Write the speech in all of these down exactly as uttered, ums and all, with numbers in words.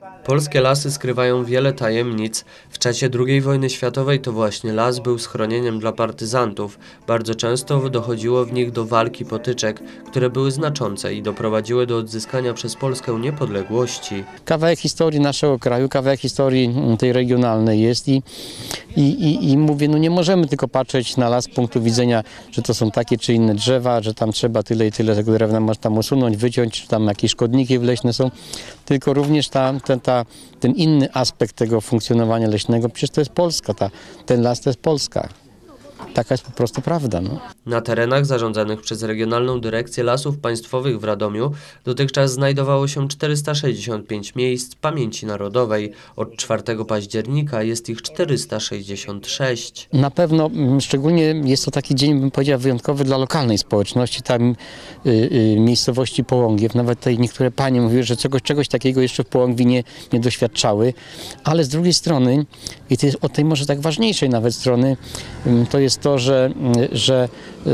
Polskie lasy skrywają wiele tajemnic. W czasie drugiej wojny światowej to właśnie las był schronieniem dla partyzantów. Bardzo często dochodziło w nich do walki potyczek, które były znaczące i doprowadziły do odzyskania przez Polskę niepodległości. Kawałek historii naszego kraju, kawałek historii tej regionalnej jest i, i, i, i mówię, no nie możemy tylko patrzeć na las z punktu widzenia, że to są takie czy inne drzewa, że tam trzeba tyle i tyle tego drewna można tam usunąć, wyciąć, czy tam jakieś szkodniki leśne są, tylko również ta, ta, ta, ten inny aspekt tego funkcjonowania leśnego, przecież to jest Polska, ta, ten las to jest Polska. Taka jest po prostu prawda. No. Na terenach zarządzanych przez Regionalną Dyrekcję Lasów Państwowych w Radomiu dotychczas znajdowało się czterysta sześćdziesiąt pięć miejsc pamięci narodowej. Od czwartego października jest ich czterysta sześćdziesiąt sześć. Na pewno szczególnie jest to taki dzień, bym powiedział, wyjątkowy dla lokalnej społeczności, tam y, y, miejscowości Połągiew. Nawet tutaj niektóre panie mówiły, że czegoś, czegoś takiego jeszcze w Połągwi nie, nie doświadczały. Ale z drugiej strony, i to jest od tej może tak ważniejszej nawet strony, y, to jest to, że, że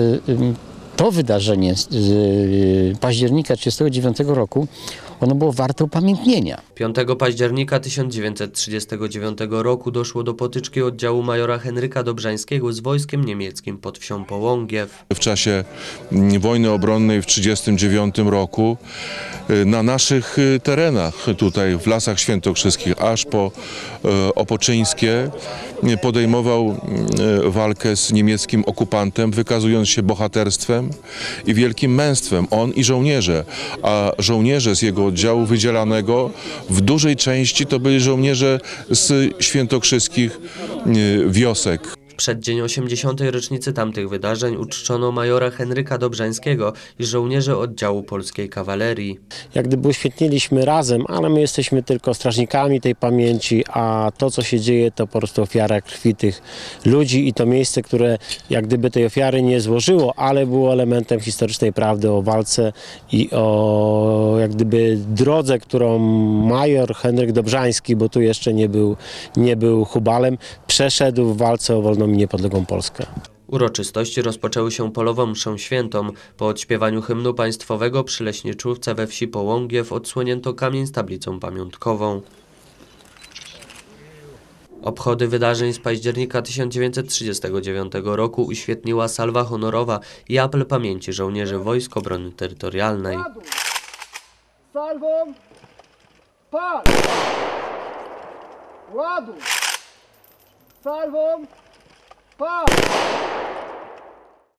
to wydarzenie z października tysiąc dziewięćset trzydziestego dziewiątego roku, ono było warte upamiętnienia. piątego października tysiąc dziewięćset trzydziestego dziewiątego roku doszło do potyczki oddziału majora Henryka Dobrzańskiego z wojskiem niemieckim pod wsią Połągiew. W czasie wojny obronnej w tysiąc dziewięćset trzydziestym dziewiątym roku na naszych terenach, tutaj w Lasach Świętokrzyskich, aż po Opoczyńskie, podejmował walkę z niemieckim okupantem, wykazując się bohaterstwem i wielkim męstwem, on i żołnierze, a żołnierze z jego oddziału wydzielanego w dużej części to byli żołnierze z świętokrzyskich wiosek. W przeddzień osiemdziesiątej rocznicy tamtych wydarzeń uczczono majora Henryka Dobrzańskiego i żołnierzy oddziału polskiej kawalerii. Jak gdyby uświetniliśmy razem, ale my jesteśmy tylko strażnikami tej pamięci, a to, co się dzieje, to po prostu ofiara krwi tych ludzi i to miejsce, które jak gdyby tej ofiary nie złożyło, ale było elementem historycznej prawdy o walce i o jak gdyby drodze, którą major Henryk Dobrzański, bo tu jeszcze nie był, nie był Hubalem, przeszedł w walce o wolną i niepodległą Polskę. Uroczystości rozpoczęły się polową mszą świętą. Po odśpiewaniu hymnu państwowego przy leśniczówce we wsi Połągiew odsłonięto kamień z tablicą pamiątkową. Obchody wydarzeń z października tysiąc dziewięćset trzydziestego dziewiątego roku uświetniła salwa honorowa i apel pamięci żołnierzy Wojsk Obrony Terytorialnej. Salwą! Pal! Ładuj! Salwą! Pal!